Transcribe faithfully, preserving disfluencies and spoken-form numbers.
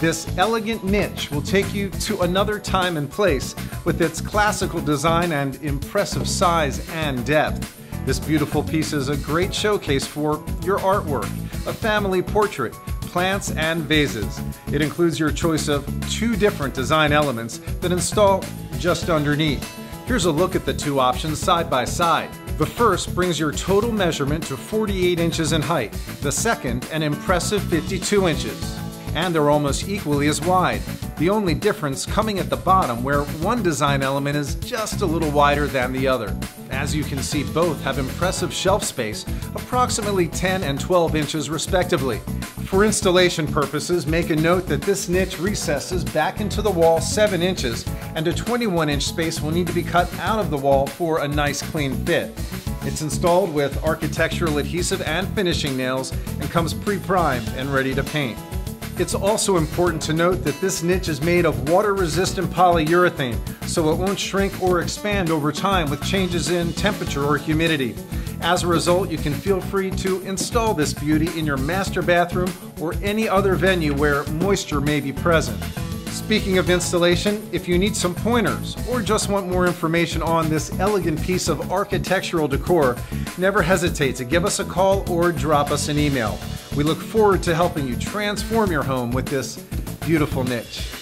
This elegant niche will take you to another time and place with its classical design and impressive size and depth. This beautiful piece is a great showcase for your artwork, a family portrait, plants and vases. It includes your choice of two different design elements that install just underneath. Here's a look at the two options side by side. The first brings your total measurement to forty-eight inches in height. The second, an impressive fifty-two inches. And they're almost equally as wide. The only difference coming at the bottom, where one design element is just a little wider than the other. As you can see, both have impressive shelf space, approximately ten and twelve inches respectively. For installation purposes, make a note that this niche recesses back into the wall seven inches, and a twenty-one inch space will need to be cut out of the wall for a nice clean fit. It's installed with architectural adhesive and finishing nails and comes pre-primed and ready to paint. It's also important to note that this niche is made of water-resistant polyurethane, so it won't shrink or expand over time with changes in temperature or humidity. As a result, you can feel free to install this beauty in your master bathroom or any other venue where moisture may be present. Speaking of installation, if you need some pointers or just want more information on this elegant piece of architectural decor, never hesitate to give us a call or drop us an email. We look forward to helping you transform your home with this beautiful niche.